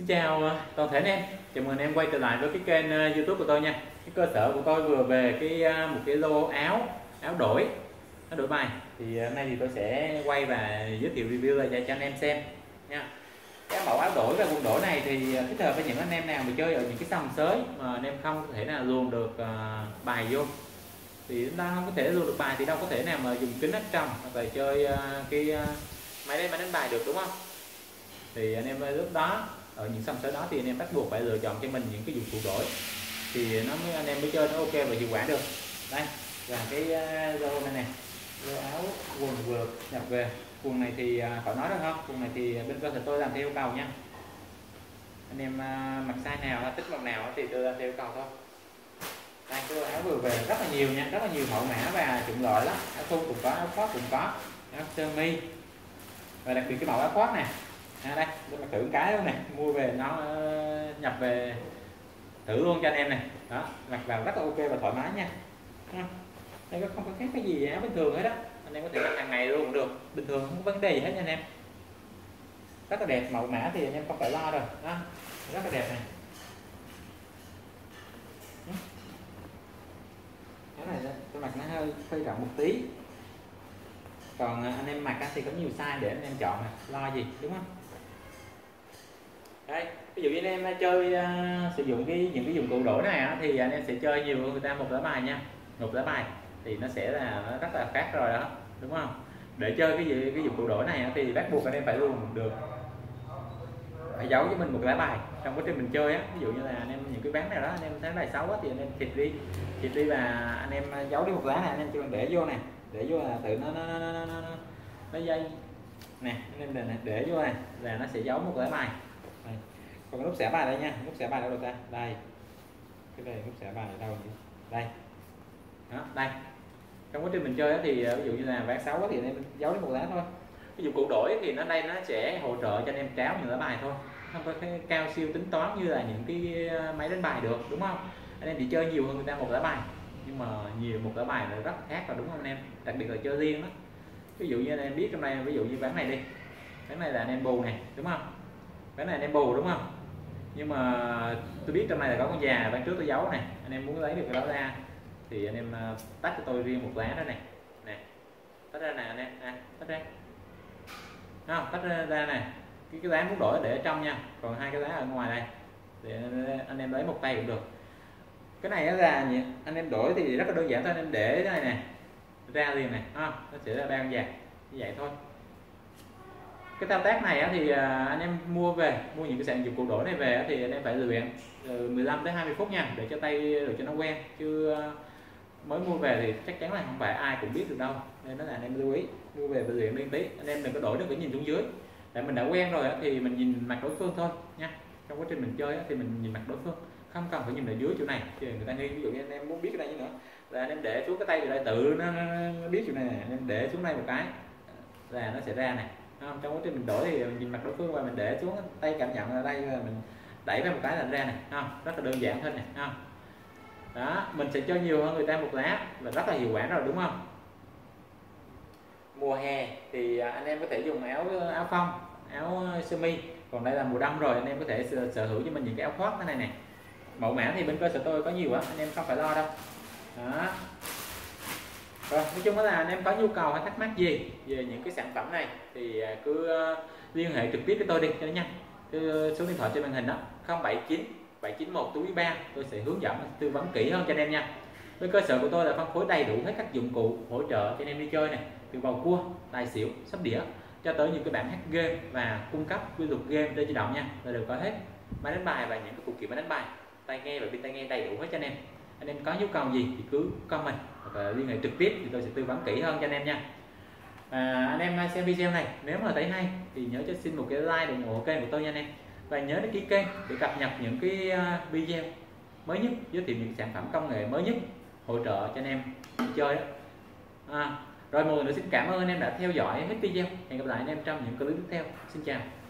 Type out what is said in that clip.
Xin chào toàn thể anh em, chào mừng anh em quay trở lại với cái kênh YouTube của tôi nha. Cái cơ sở của tôi vừa về một cái lô áo đổi bài. Thì hôm nay thì tôi sẽ quay và giới thiệu review lại cho anh em xem nha. Cái mẫu áo đổi và quần đổi này thì thích hợp với những anh em nào mà chơi ở những cái sòng sới mà anh em không thể nào luồn được bài vô. Thì chúng ta không có thể luồn được bài thì đâu có thể nào mà dùng kính áp tròng hoặc là chơi máy đánh bài được, đúng không? Thì anh em lúc đó ở những sòng sới đó thì anh em bắt buộc phải lựa chọn cho mình những cái dụng cụ đổi thì anh em mới chơi nó ok và hiệu quả được. Đây là cái lô này nè, lô áo quần vừa nhập về. Quần này thì khỏi nói được không, quần này thì bên cơ sở tôi làm theo yêu cầu nha. Anh em mặc size nào thích màu nào thì tôi làm theo yêu cầu thôi. Đây cái lô áo vừa về rất là nhiều nha, rất là nhiều mẫu mã và chủng loại lắm. Áo thun cũng có, áo khoác cũng có, áo sơ mi và đặc biệt cái mẫu áo khoác này. Đây tôi mặc thử cái luôn này, mua về nó nhập về thử luôn cho anh em này. Đó, mặc vào rất là ok và thoải mái nha. Đây không có khác cái gì áo bình thường hết đó, anh em có thể mặc hàng ngày luôn cũng được, bình thường không có vấn đề gì hết nha anh em. Rất là đẹp, mẫu mã thì anh em không phải lo rồi đó, rất là đẹp này. Cái này tôi mặc nó hơi rộng một tí, còn anh em mặc thì có nhiều size để anh em chọn này, lo gì đúng không? Đây, ví dụ như anh em chơi sử dụng những cái dụng cụ đổi này thì anh em sẽ chơi nhiều hơn người ta một lá bài nha. Một lá bài thì nó sẽ là nó rất là khác rồi đó, đúng không? Để chơi cái dụng cụ đổi này thì bắt buộc anh em phải luôn được phải giấu với mình một lá bài trong quá trình mình chơi á. Ví dụ như là anh em những cái ván nào đó anh em thấy bài xấu thì anh em thịt đi và anh em giấu đi một lá này, anh em chỉ cần để vô này, để vô là tự nó dây nè, anh em để vô này là nó sẽ giấu một lá bài. Đây. Còn nút xẻ bài đây nha, nút xẻ bài đâu được ta? Đây. Cái này nút xẻ bài ở đâu nhỉ? Đây. Đó, đây. Trong quá trình mình chơi thì ví dụ như là ván 6 thì anh em giấu đến một lá thôi. Ví dụ cụ đổi thì đây nó sẽ hỗ trợ cho anh em tráo những lá bài thôi. Không có cái cao siêu tính toán như là những cái máy đánh bài được, đúng không? Anh em chỉ chơi nhiều hơn người ta một lá bài. Nhưng mà nhiều một lá bài là rất khác rồi, đúng không anh em? Đặc biệt là chơi riêng đó. Ví dụ như anh em biết trong đây, ví dụ như ván này đi. Ván này là anh em bù này, đúng không? Cái này anh em bù đúng không, nhưng mà tôi biết trong này là có con già, ban trước tôi giấu này, anh em muốn lấy được cái đó ra thì anh em tách cho tôi riêng một lá đó này, nè tách ra nè anh em, tách ra không, tách ra này, cái lá muốn đổi để ở trong nha, còn hai cái lá ở ngoài đây để anh em lấy một tay cũng được. Cái này là anh em đổi thì rất là đơn giản thôi, anh em để cái này nè ra liền này, nó sẽ ra ba con già như vậy thôi. Cái thao tác này thì anh em mua những cái sản dụng cụ đổi này về thì anh em phải luyện 15 đến 20 phút nha, để cho tay rồi cho nó quen, chứ mới mua về thì chắc chắn là không phải ai cũng biết được đâu, nên đó là anh em lưu ý mua về phải luyện liên tí. Anh em đừng có đổi được cái nhìn xuống dưới, để mình đã quen rồi thì mình nhìn mặt đối phương thôi nha. Trong quá trình mình chơi thì mình nhìn mặt đối phương, không cần phải nhìn ở dưới chỗ này thì người ta nghi. Ví dụ như anh em muốn biết cái này nữa là anh em để xuống cái tay rồi lại tự nó biết chỗ này, anh em để xuống đây một cái là nó sẽ ra này. Không, trong quá trình mình đổi thì mình nhìn mặt đối phương và mình để xuống, tay cảm nhận ở đây là mình đẩy ra một cái là ra này, không, rất là đơn giản thôi này, không. Đó, mình sẽ chơi nhiều hơn người ta một lá và rất là hiệu quả rồi, đúng không? Mùa hè thì anh em có thể dùng áo phông, áo sơ mi, còn đây là mùa đông rồi anh em có thể sở hữu cho mình những cái áo khoác thế này nè. Mẫu mã thì bên cơ sở tôi có nhiều quá, anh em không phải lo đâu. Đó. Rồi, nói chung là anh em có nhu cầu hay thắc mắc gì về những cái sản phẩm này thì cứ liên hệ trực tiếp với tôi đi cho nó nhanh. Số điện thoại trên màn hình đó 079 791 43, tôi sẽ hướng dẫn tư vấn kỹ hơn cho anh em nha. Với cơ sở của tôi là phân phối đầy đủ hết các dụng cụ hỗ trợ cho anh em đi chơi này, từ bầu cua, tài xỉu, sóc đĩa cho tới những cái bản hack game và cung cấp quy luật game trên di động nha, là đều có hết. Máy đánh bài và những cái phụ kiện máy đánh bài, tai nghe và pin tai nghe đầy đủ hết cho anh em. Anh em có nhu cầu gì thì cứ comment hoặc là liên hệ trực tiếp thì tôi sẽ tư vấn kỹ hơn cho anh em nha. Anh em xem video này nếu mà thấy hay thì nhớ cho xin một cái like để ủng hộ kênh của tôi nha anh em, và nhớ đăng ký kênh để cập nhật những cái video mới nhất, giới thiệu những sản phẩm công nghệ mới nhất hỗ trợ cho anh em đi chơi đó. Rồi một lần nữa xin cảm ơn anh em đã theo dõi hết video. Hẹn gặp lại anh em trong những clip tiếp theo. Xin chào.